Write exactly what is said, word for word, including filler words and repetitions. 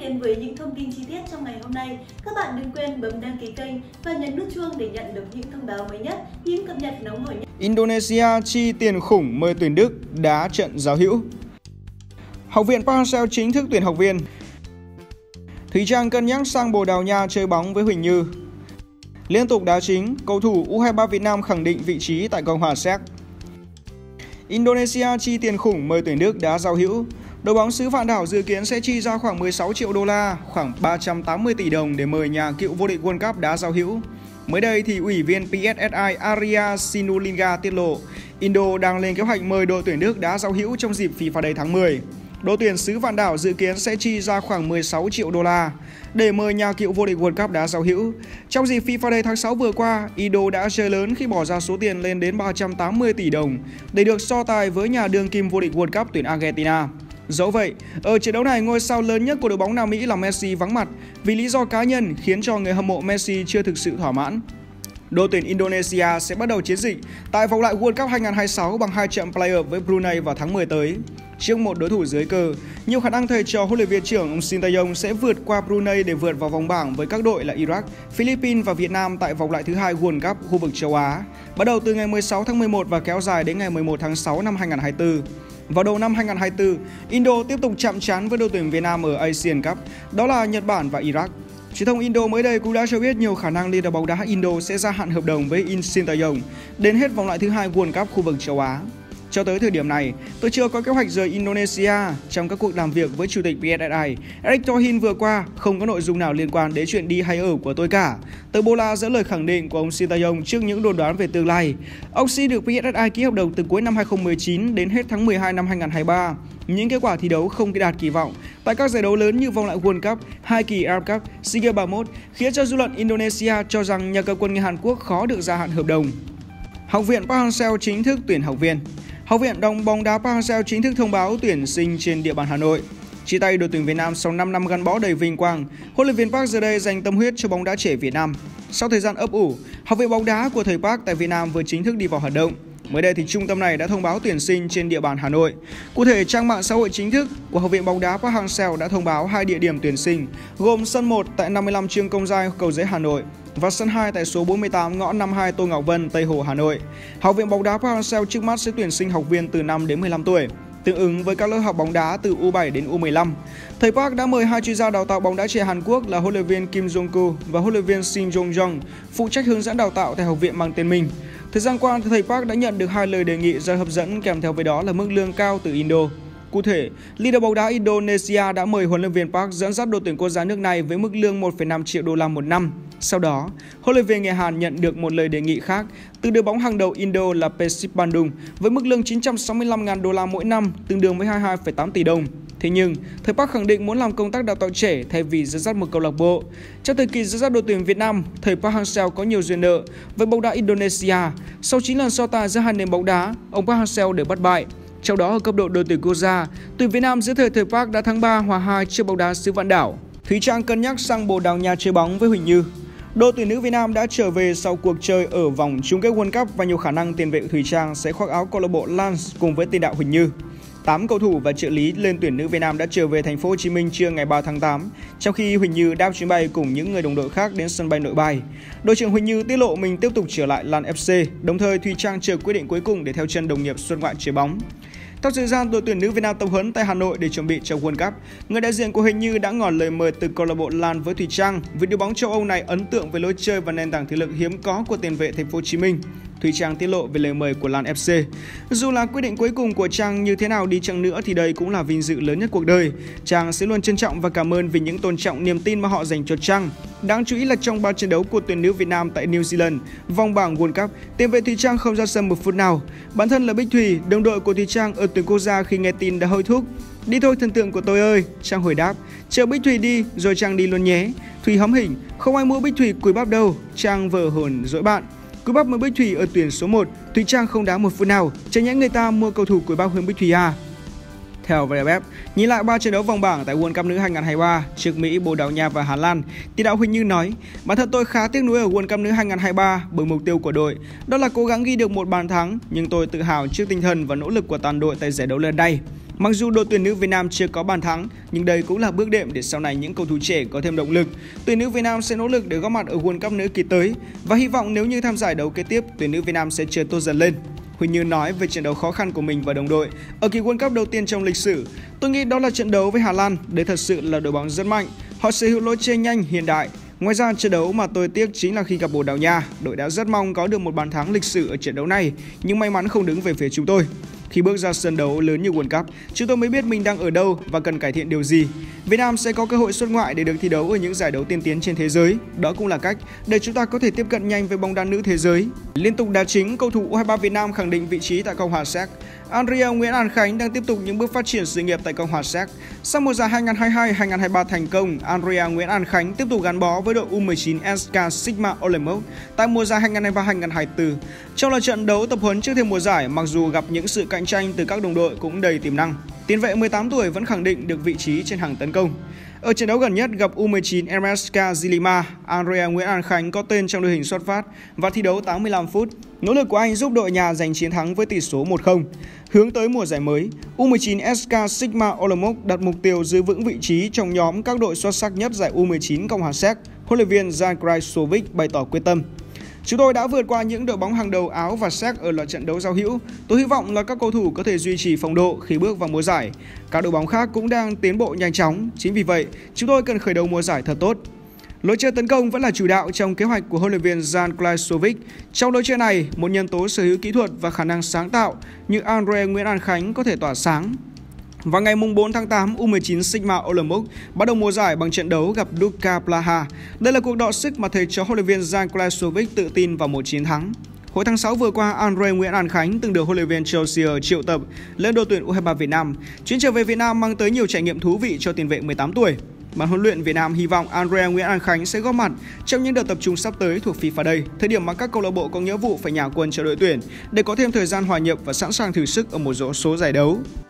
đến với những thông tin chi tiết trong ngày hôm nay, các bạn đừng quên bấm đăng ký kênh và nhấn nút chuông để nhận được những thông báo mới nhất, những cập nhật nóng hổi nhất. Indonesia chi tiền khủng mời tuyển Đức đá trận giao hữu. Học viện Park Hang-seo chính thức tuyển học viên. Thùy Trang cân nhắc sang Bồ Đào Nha chơi bóng với Huỳnh Như. Liên tục đá chính, cầu thủ U hai ba Việt Nam khẳng định vị trí tại Cộng hòa Séc. Indonesia chi tiền khủng mời tuyển Đức đá giao hữu. Đội bóng xứ Vạn Đảo dự kiến sẽ chi ra khoảng mười sáu triệu đô la, khoảng ba trăm tám mươi tỷ đồng để mời nhà cựu vô địch World Cup đá giao hữu. Mới đây thì ủy viên pê ét ét i Arya Sinulinga tiết lộ Indo đang lên kế hoạch mời đội tuyển Đức đá giao hữu trong dịp FIFA Day tháng mười. Đội tuyển xứ Vạn Đảo dự kiến sẽ chi ra khoảng mười sáu triệu đô la để mời nhà cựu vô địch World Cup đá giao hữu. Trong dịp FIFA Day tháng sáu vừa qua, Indo đã chơi lớn khi bỏ ra số tiền lên đến ba trăm tám mươi tỷ đồng để được so tài với nhà đương kim vô địch World Cup tuyển Argentina. Dẫu vậy, ở trận đấu này ngôi sao lớn nhất của đội bóng Nam Mỹ là Messi vắng mặt vì lý do cá nhân khiến cho người hâm mộ Messi chưa thực sự thỏa mãn. Đội tuyển Indonesia sẽ bắt đầu chiến dịch tại vòng loại World Cup hai không hai sáu bằng hai trận play-off với Brunei vào tháng mười tới. Trước một đối thủ dưới cơ, nhiều khả năng thầy trò huấn luyện viên trưởng ông Sintayong sẽ vượt qua Brunei để vượt vào vòng bảng với các đội là Iraq, Philippines và Việt Nam tại vòng loại thứ hai World Cup khu vực châu Á, bắt đầu từ ngày mười sáu tháng mười một và kéo dài đến ngày mười một tháng sáu năm hai không hai tư. Vào đầu năm hai không hai tư, Indo tiếp tục chạm trán với đội tuyển Việt Nam ở Asian Cup, đó là Nhật Bản và Iraq. Truyền thông Indo mới đây cũng đã cho biết nhiều khả năng Liên đoàn bóng đá Indo sẽ gia hạn hợp đồng với In Sintayong đến hết vòng loại thứ hai World Cup khu vực châu Á. Cho tới thời điểm này, tôi chưa có kế hoạch rời Indonesia. Trong các cuộc làm việc với chủ tịch pê ét ét i, Eric Thohin vừa qua, không có nội dung nào liên quan đến chuyện đi hay ở của tôi cả. Tờ Bola dẫn lời khẳng định của ông Sintayong trước những đồn đoán về tương lai. Ông Si được pê ét ét i ký hợp đồng từ cuối năm hai không một chín đến hết tháng mười hai năm hai không hai ba. Những kết quả thi đấu không đạt kỳ vọng tại các giải đấu lớn như vòng loại World Cup, hai kỳ Arab Cup, SEA Games ba mươi mốt khiến cho dư luận Indonesia cho rằng nhà cầm quân người Hàn Quốc khó được gia hạn hợp đồng. Học viện Park Hang-seo chính thức tuyển học viên. Học viện đồng bóng đá Park Hang-seo chính thức thông báo tuyển sinh trên địa bàn Hà Nội. Chia tay đội tuyển Việt Nam sau năm năm gắn bó đầy vinh quang, huấn luyện viên Park giờ đây dành tâm huyết cho bóng đá trẻ Việt Nam. Sau thời gian ấp ủ, học viện bóng đá của thầy Park tại Việt Nam vừa chính thức đi vào hoạt động. Mới đây thì trung tâm này đã thông báo tuyển sinh trên địa bàn Hà Nội. Cụ thể, trang mạng xã hội chính thức của học viện bóng đá Park Hang-seo đã thông báo hai địa điểm tuyển sinh, gồm sân một tại năm mươi lăm Trương Công Giai, Cầu Giấy, Hà Nội và sân hai tại số bốn mươi tám ngõ năm mươi hai Tô Ngọc Vân, Tây Hồ, Hà Nội. Học viện bóng đá Park Hang-seo trước mắt sẽ tuyển sinh học viên từ năm đến mười lăm tuổi, tương ứng với các lớp học bóng đá từ U bảy đến U mười lăm. Thầy Park đã mời hai chuyên gia đào tạo bóng đá trẻ Hàn Quốc là huấn luyện viên Kim Jong-ku và huấn luyện viên Shin Jong-jong phụ trách hướng dẫn đào tạo tại học viện mang tên mình. Thời gian qua, thầy Park đã nhận được hai lời đề nghị rất hấp dẫn, kèm theo với đó là mức lương cao từ Indo. Cụ thể, Liên đoàn bóng đá Indonesia đã mời huấn luyện viên Park dẫn dắt đội tuyển quốc gia nước này với mức lương một phẩy năm triệu đô la một năm. Sau đó, huấn luyện viên người Hàn nhận được một lời đề nghị khác từ đội bóng hàng đầu Indo là Persib Bandung với mức lương chín trăm sáu mươi lăm nghìn đô la mỗi năm, tương đương với hai mươi hai phẩy tám tỷ đồng. Thế nhưng, thầy Park khẳng định muốn làm công tác đào tạo trẻ thay vì dẫn dắt một câu lạc bộ. Trong thời kỳ dẫn dắt đội tuyển Việt Nam, thầy Park Hang-seo có nhiều duyên nợ với bóng đá Indonesia. Sau chín lần so tài giữa hai nền bóng đá, ông Park Hang-seo đều bất bại. Trong đó ở cấp độ đội tuyển quốc gia, tuyển Việt Nam dưới thời thầy Park đã thắng ba hòa hai trước bóng đá xứ Vạn Đảo. Thùy Trang cân nhắc sang Bồ Đào Nha chơi bóng với Huỳnh Như. Đội tuyển nữ Việt Nam đã trở về sau cuộc chơi ở vòng chung kết World Cup và nhiều khả năng tiền vệ Thùy Trang sẽ khoác áo câu lạc bộ Lens cùng với tiền đạo Huỳnh Như. tám cầu thủ và trợ lý lên tuyển nữ Việt Nam đã trở về thành phố Hồ Chí Minh trưa ngày ba tháng tám, trong khi Huỳnh Như đáp chuyến bay cùng những người đồng đội khác đến sân bay Nội Bài. Đội trưởng Huỳnh Như tiết lộ mình tiếp tục trở lại Lan ép xê, đồng thời Thùy Trang chờ quyết định cuối cùng để theo chân đồng nghiệp xuất ngoại chơi bóng. Theo thời gian đội tuyển nữ Việt Nam tập huấn tại Hà Nội để chuẩn bị cho World Cup, người đại diện của Huỳnh Như đã ngỏ lời mời từ câu lạc bộ Lan với Thùy Trang vì đội bóng châu Âu này ấn tượng với lối chơi và nền tảng thể lực hiếm có của tiền vệ thành phố Hồ Chí Minh. Thùy Trang tiết lộ về lời mời của Lan ép xê. Dù là quyết định cuối cùng của Trang như thế nào đi chăng nữa thì đây cũng là vinh dự lớn nhất cuộc đời. Trang sẽ luôn trân trọng và cảm ơn vì những tôn trọng niềm tin mà họ dành cho Trang. Đáng chú ý là trong ba trận đấu của tuyển nữ Việt Nam tại New Zealand, vòng bảng World Cup, tiền vệ Thùy Trang không ra sân một phút nào. Bản thân là Bích Thùy, đồng đội của Thùy Trang ở tuyển quốc gia khi nghe tin đã hối thúc. Đi thôi thần tượng của tôi ơi, Trang hồi đáp. Chờ Bích Thùy đi, rồi Trang đi luôn nhé. Thùy hóm hỉnh, không ai mua Bích Thùy cùi bắp đâu, Trang vờ hồn dỗi bạn. Cùi bắp mới Bích Thùy ở tuyển số một, Thùy Trang không đá một phút nào, chẳng nhẽ người ta mua cầu thủ cùi bắp hơn Bích Thùy à? Theo vê ép ép, nhìn lại ba trận đấu vòng bảng tại World Cup nữ hai không hai ba trước Mỹ, Bồ Đào Nha và Hà Lan, tiền đạo Huỳnh Như nói: bản thân tôi khá tiếc nuối ở World Cup nữ hai không hai ba bởi mục tiêu của đội đó là cố gắng ghi được một bàn thắng, nhưng tôi tự hào trước tinh thần và nỗ lực của toàn đội tại giải đấu lần này. Mặc dù đội tuyển nữ Việt Nam chưa có bàn thắng, nhưng đây cũng là bước đệm để sau này những cầu thủ trẻ có thêm động lực. Tuyển nữ Việt Nam sẽ nỗ lực để góp mặt ở World Cup nữ kỳ tới và hy vọng nếu như tham giải đấu kế tiếp, tuyển nữ Việt Nam sẽ chơi tốt dần lên. Huỳnh Như nói về trận đấu khó khăn của mình và đồng đội ở kỳ World Cup đầu tiên trong lịch sử. Tôi nghĩ đó là trận đấu với Hà Lan, đây thật sự là đội bóng rất mạnh. Họ sở hữu lối chơi nhanh, hiện đại. Ngoài ra, trận đấu mà tôi tiếc chính là khi gặp Bồ Đào Nha, đội đã rất mong có được một bàn thắng lịch sử ở trận đấu này, nhưng may mắn không đứng về phía chúng tôi. Khi bước ra sân đấu lớn như World Cup, chúng tôi mới biết mình đang ở đâu và cần cải thiện điều gì. Việt Nam sẽ có cơ hội xuất ngoại để được thi đấu ở những giải đấu tiên tiến trên thế giới. Đó cũng là cách để chúng ta có thể tiếp cận nhanh với bóng đá nữ thế giới. Liên tục đá chính, cầu thủ U hai ba Việt Nam khẳng định vị trí tại Cộng hòa Séc. Andrea Nguyễn An Khánh đang tiếp tục những bước phát triển sự nghiệp tại Cộng hòa Séc. Sau mùa giải hai nghìn không trăm hai mươi hai hai nghìn không trăm hai mươi ba thành công, Andrea Nguyễn An Khánh tiếp tục gắn bó với đội U mười chín ét ca Sigma Olomouc tại mùa giải hai nghìn không trăm hai mươi ba hai nghìn không trăm hai mươi tư. Trong là trận đấu tập huấn trước thềm mùa giải, mặc dù gặp những sự cạnh tranh từ các đồng đội cũng đầy tiềm năng, tiền vệ mười tám tuổi vẫn khẳng định được vị trí trên hàng tấn công. Ở trận đấu gần nhất gặp U mười chín em ét ca Zilima, Andrea Nguyễn An Khánh có tên trong đội hình xuất phát và thi đấu tám mươi lăm phút. Nỗ lực của anh giúp đội nhà giành chiến thắng với tỷ số một không. Hướng tới mùa giải mới, U mười chín ét ca Sigma Olomouc đặt mục tiêu giữ vững vị trí trong nhóm các đội xuất sắc nhất giải U mười chín Cộng hòa Séc. Huấn luyện viên Jan Krajčović bày tỏ quyết tâm. Chúng tôi đã vượt qua những đội bóng hàng đầu Áo và Séc ở loạt trận đấu giao hữu. Tôi hy vọng là các cầu thủ có thể duy trì phong độ khi bước vào mùa giải. Các đội bóng khác cũng đang tiến bộ nhanh chóng. Chính vì vậy, chúng tôi cần khởi đầu mùa giải thật tốt. Lối chơi tấn công vẫn là chủ đạo trong kế hoạch của huấn luyện viên Jan Krajčović. Trong lối chơi này, một nhân tố sở hữu kỹ thuật và khả năng sáng tạo như Andrea Nguyễn An Khánh có thể tỏa sáng. Vào ngày bốn tháng tám, U mười chín Sigma Olomouc bắt đầu mùa giải bằng trận đấu gặp Duka Plaha. Đây là cuộc đọ sức mà thầy trò huấn luyện viên Jan Krajčović tự tin vào một chiến thắng. Hồi tháng sáu vừa qua, Andrea Nguyễn An Khánh từng được huấn luyện viên Chelsea triệu tập lên đội tuyển U hai ba Việt Nam. Chuyến trở về Việt Nam mang tới nhiều trải nghiệm thú vị cho tiền vệ mười tám tuổi. Ban huấn luyện Việt Nam hy vọng Andrea Nguyễn An Khánh sẽ góp mặt trong những đợt tập trung sắp tới thuộc FIFA Day, thời điểm mà các câu lạc bộ có nghĩa vụ phải nhả quân cho đội tuyển để có thêm thời gian hòa nhập và sẵn sàng thử sức ở một số giải đấu.